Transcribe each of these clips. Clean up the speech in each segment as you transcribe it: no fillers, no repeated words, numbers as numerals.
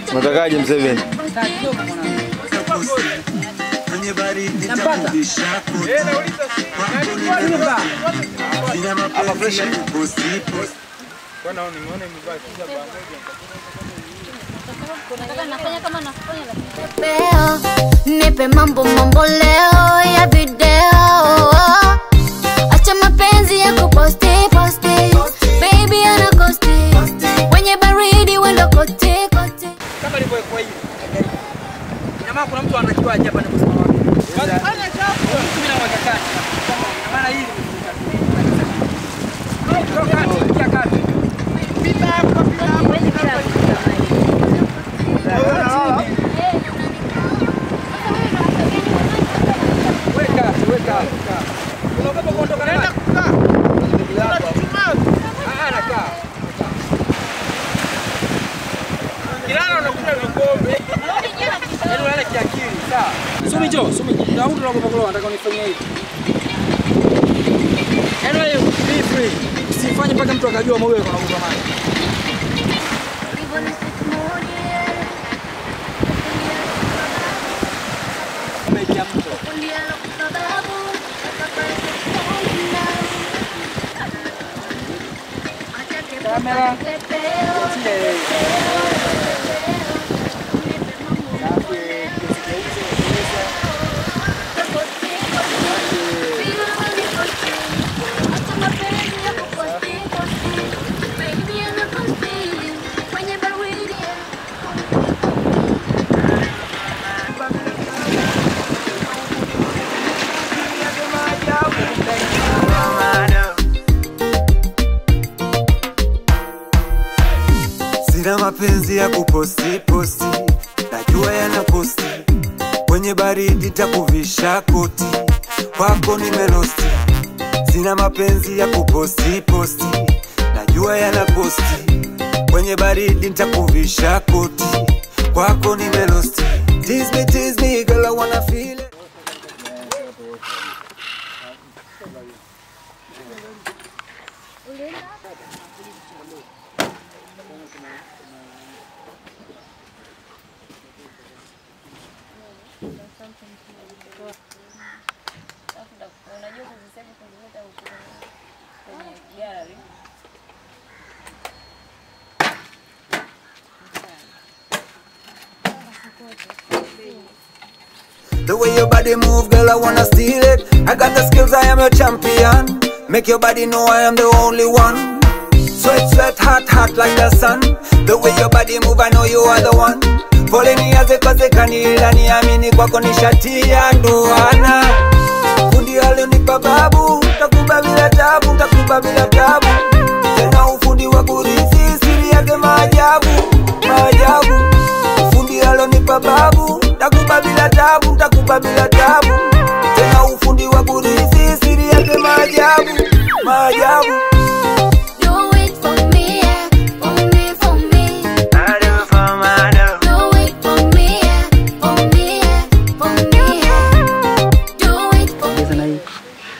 Unatakaje Mseveni? Kwenye baridi nitakubisha koti. Hapa fresh kusipo. Bwana nimeona imevaa kisha nafanya kama nafanya lakini nipe mambo leo ya video. Acha mapenzi ya kuposti baby anakosti wenye baridi wendo kote kama ilivyokuwa hiyo. Jamaa kuna mtu anatakiwa aje hapa na kusema wapi? Ana chafu. Mimi na wakakati. Maana hili Sumi, ndio tunakopokolo nataka unifanyie hivi. Anyway, be free. Usifanye mpaka mtu akajua mawe yako anakupa maji. Mekia mtu. Kamera. Sina mapenzi ya kuposti, najua yanakosti. Kwenye baridi nitakuvisha koti, kwako nimelosti. Sina mapenzi ya kuposti, najua yanakosti. Kwenye baridi nitakuvisha koti, kwako nimelosti. Tease me, girl, I wanna feel it. The way your body move, girl, I wanna steal it. I got the skills, I am your champion. Make your body know I am the only one. Sweat, hot like the sun. The way your body move, I know you are the one. Foleni yaze kaze kanila niamini kwako nishatia ndoana. Fundi alionipa babu, takuba bila tabu. Tena ufundi wa kurithi, siri yake maajabu. Fundi alionipa babu, takuba bila tabu. Tena ufundi wa kurithi, siri yake maajabu. Do it for me, yeah. For me. I do for my love. Do it for me, yeah. For me, yeah. Do it for me. Sana hii.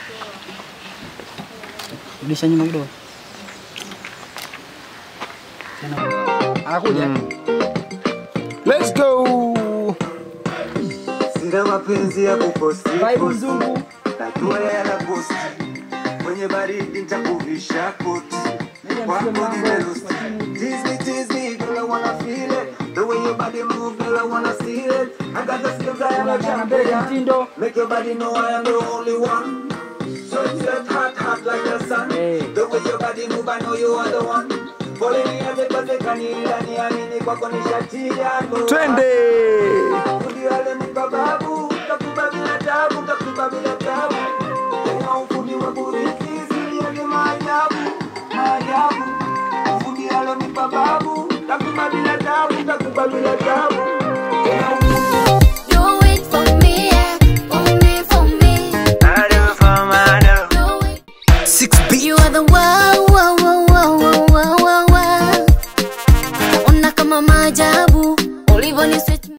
Rudisha nyuma kidogo. Anakuja. Let's go. Sina mapenzi ya kuposti, Mzungu. najua yanakosti. Kwenye baridi nitakuvisha koti, kwako nimelosti. Tease me, girl, I wanna feel it. The way your body move, girl, I wanna steal it. I got the skills, I am a champion. Make your body know I am the only one. Sweat, hot like the sun. The way your body move, I know you are the one. Foleni yaze kaze kanila niamini kwako nishatia ndoana. Twende. Fundi alionipa babu, takuba bila tabu. Tena ufundi wa kurithi, siri yake maajabu. Fundi alionipa babu, takuba bila tabu. Tena Do it for me, yeah. For me. I do for my love. Do it. 6B. You are the wow. Ona kama maajabu ulivyo